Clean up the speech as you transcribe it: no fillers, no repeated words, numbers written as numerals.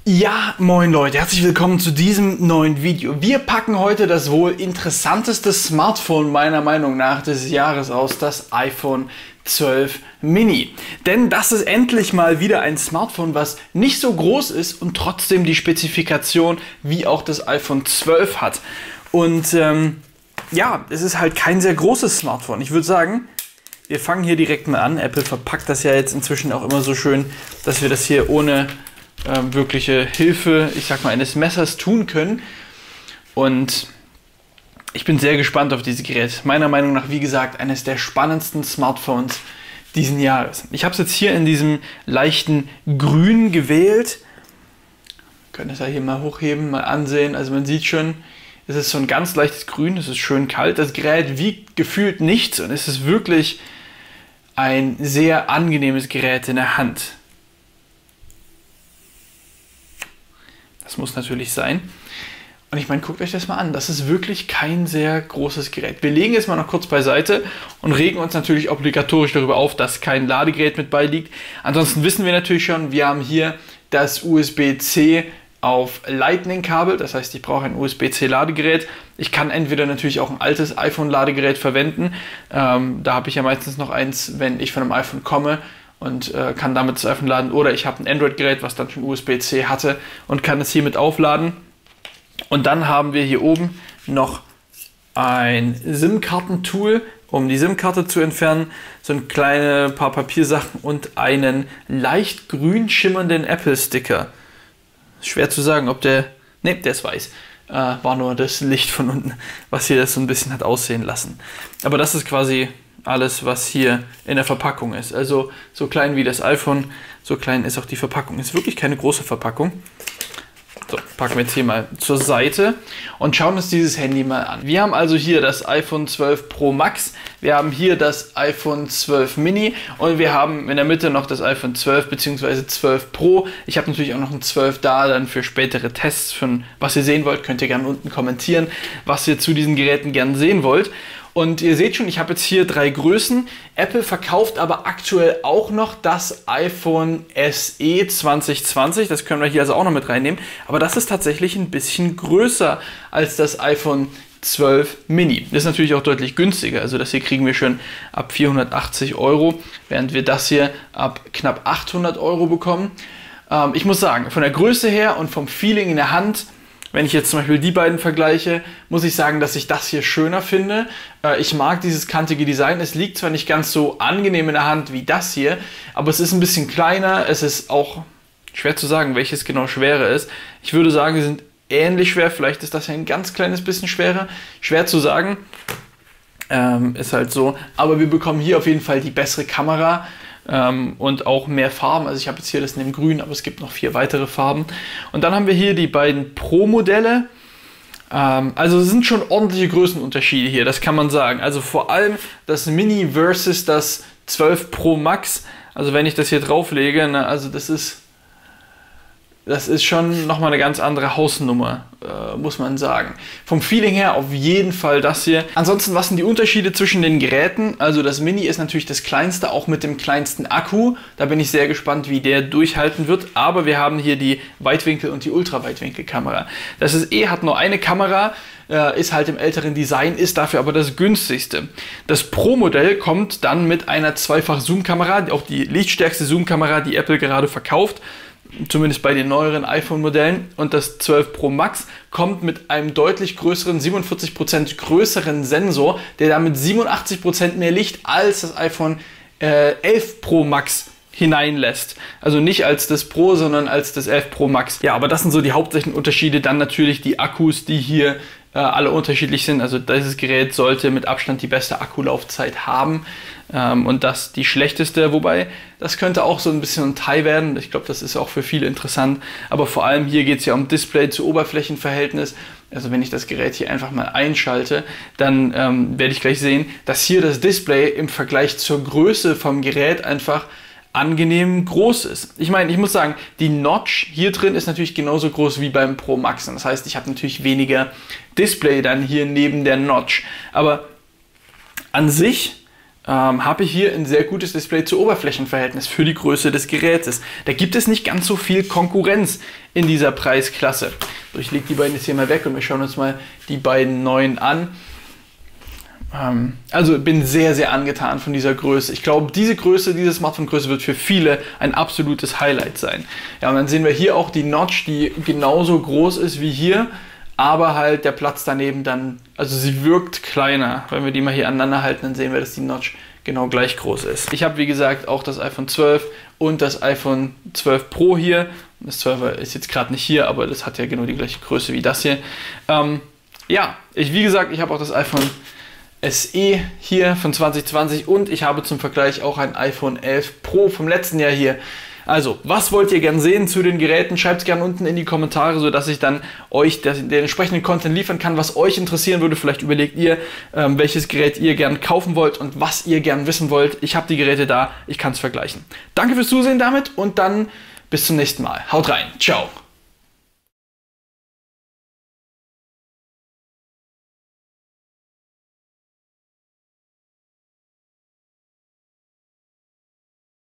Ja, moin Leute, herzlich willkommen zu diesem neuen Video. Wir packen heute das wohl interessanteste Smartphone meiner Meinung nach des Jahres aus, das iPhone 12 Mini. Denn das ist endlich mal wieder ein Smartphone, was nicht so groß ist und trotzdem die Spezifikation wie auch das iPhone 12 hat. Und ja, es ist halt kein sehr großes Smartphone. Ich würde sagen, wir fangen hier direkt mal an. Apple verpackt das ja jetzt inzwischen auch immer so schön, dass wir das hier ohne wirkliche Hilfe, ich sag mal, eines Messers tun können. Und ich bin sehr gespannt auf dieses Gerät. Meiner Meinung nach, wie gesagt, eines der spannendsten Smartphones diesen Jahres. Ich habe es jetzt hier in diesem leichten Grün gewählt. Wir können das ja hier mal hochheben, mal ansehen. Also man sieht schon, es ist so ein ganz leichtes Grün, es ist schön kalt. Das Gerät wiegt gefühlt nichts und es ist wirklich ein sehr angenehmes Gerät in der Hand. Das muss natürlich sein. Und ich meine, guckt euch das mal an. Das ist wirklich kein sehr großes Gerät. Wir legen es mal noch kurz beiseite und regen uns natürlich obligatorisch darüber auf, dass kein Ladegerät mit beiliegt. Ansonsten wissen wir natürlich schon, wir haben hier das USB-C auf Lightning-Kabel. Das heißt, ich brauche ein USB-C Ladegerät. Ich kann entweder natürlich auch ein altes iPhone-Ladegerät verwenden. Da habe ich ja meistens noch eins, wenn ich von einem iPhone komme. Und kann damit das iPhone laden, oder ich habe ein Android-Gerät, was dann schon USB-C hatte und kann es hiermit aufladen. Und dann haben wir hier oben noch ein SIM-Karten-Tool, um die SIM-Karte zu entfernen, so ein kleine paar Papiersachen und einen leicht grün schimmernden Apple-Sticker. Schwer zu sagen, ob der... Ne, der ist weiß. War nur das Licht von unten, was hier das so ein bisschen hat aussehen lassen. Aber das ist quasi alles, was hier in der Verpackung ist. Also so klein wie das iPhone, so klein ist auch die Verpackung. Ist wirklich keine große Verpackung. So, packen wir jetzt hier mal zur Seite und schauen uns dieses Handy mal an. Wir haben also hier das iPhone 12 Pro Max, wir haben hier das iPhone 12 Mini und wir haben in der Mitte noch das iPhone 12 bzw. 12 Pro. Ich habe natürlich auch noch ein 12 da, dann für spätere Tests, von was ihr sehen wollt, könnt ihr gerne unten kommentieren, was ihr zu diesen Geräten gerne sehen wollt. Und ihr seht schon, ich habe jetzt hier 3 Größen. Apple verkauft aber aktuell auch noch das iPhone SE 2020. Das können wir hier also auch noch mit reinnehmen. Aber das ist tatsächlich ein bisschen größer als das iPhone 12 Mini. Das ist natürlich auch deutlich günstiger. Also das hier kriegen wir schon ab 480 €, während wir das hier ab knapp 800 € bekommen. Ich muss sagen, von der Größe her und vom Feeling in der Hand, wenn ich jetzt zum Beispiel die beiden vergleiche, muss ich sagen, dass ich das hier schöner finde. Ich mag dieses kantige Design. Es liegt zwar nicht ganz so angenehm in der Hand wie das hier, aber es ist ein bisschen kleiner. Es ist auch schwer zu sagen, welches genau schwerer ist. Ich würde sagen, sie sind ähnlich schwer. Vielleicht ist das hier ein ganz kleines bisschen schwerer. Schwer zu sagen. Ist halt so. Aber wir bekommen hier auf jeden Fall die bessere Kamera. Und auch mehr Farben. Also ich habe jetzt hier das in dem Grün, aber es gibt noch 4 weitere Farben. Und dann haben wir hier die beiden Pro-Modelle. Also es sind schon ordentliche Größenunterschiede hier, das kann man sagen. Also vor allem das Mini versus das 12 Pro Max. Also wenn ich das hier drauflege, ne, also das ist schon nochmal eine ganz andere Hausnummer, muss man sagen. Vom Feeling her auf jeden Fall das hier. Ansonsten, was sind die Unterschiede zwischen den Geräten? Also das Mini ist natürlich das kleinste, auch mit dem kleinsten Akku. Da bin ich sehr gespannt, wie der durchhalten wird. Aber wir haben hier die Weitwinkel- und die Ultraweitwinkelkamera. Das SE hat nur eine Kamera, ist halt im älteren Design, ist dafür aber das günstigste. Das Pro-Modell kommt dann mit einer Zweifach-Zoom-Kamera, auch die lichtstärkste Zoom-Kamera, die Apple gerade verkauft. Zumindest bei den neueren iPhone-Modellen. Und das 12 Pro Max kommt mit einem deutlich größeren, 47% größeren Sensor, der damit 87% mehr Licht als das iPhone 11 Pro Max hineinlässt. Also nicht als das Pro, sondern als das 11 Pro Max. Ja, aber das sind so die hauptsächlichen Unterschiede. Dann natürlich die Akkus, die hier alle unterschiedlich sind. Also dieses Gerät sollte mit Abstand die beste Akkulaufzeit haben. Und das die schlechteste, wobei das könnte auch so ein bisschen ein Teil werden. Ich glaube, das ist auch für viele interessant. Aber vor allem hier geht es ja um Display zu Oberflächenverhältnis. Also wenn ich das Gerät hier einfach mal einschalte, dann werde ich gleich sehen, dass hier das Display im Vergleich zur Größe vom Gerät einfach angenehm groß ist. Ich meine, ich muss sagen, die Notch hier drin ist natürlich genauso groß wie beim Pro Max. Das heißt, ich habe natürlich weniger Display dann hier neben der Notch. Aber an sich habe ich hier ein sehr gutes Display zu Oberflächenverhältnis für die Größe des Gerätes. Da gibt es nicht ganz so viel Konkurrenz in dieser Preisklasse. So, ich lege die beiden jetzt hier mal weg und wir schauen uns mal die beiden neuen an. Also bin sehr, sehr angetan von dieser Größe. Ich glaube, diese Smartphone-Größe wird für viele ein absolutes Highlight sein. Ja, und dann sehen wir hier auch die Notch, die genauso groß ist wie hier, aber halt der Platz daneben dann, also sie wirkt kleiner. Wenn wir die mal hier aneinander halten, dann sehen wir, dass die Notch genau gleich groß ist. Ich habe, wie gesagt, auch das iPhone 12 und das iPhone 12 Pro hier. Das 12er ist jetzt gerade nicht hier, aber das hat ja genau die gleiche Größe wie das hier. Ja, wie gesagt, ich habe auch das iPhone SE hier von 2020 und ich habe zum Vergleich auch ein iPhone 11 Pro vom letzten Jahr hier. Also, was wollt ihr gern sehen zu den Geräten? Schreibt es gerne unten in die Kommentare, sodass ich dann euch den entsprechenden Content liefern kann, was euch interessieren würde. Vielleicht überlegt ihr, welches Gerät ihr gern kaufen wollt und was ihr gern wissen wollt. Ich habe die Geräte da, ich kann es vergleichen. Danke fürs Zusehen damit und dann bis zum nächsten Mal. Haut rein, ciao!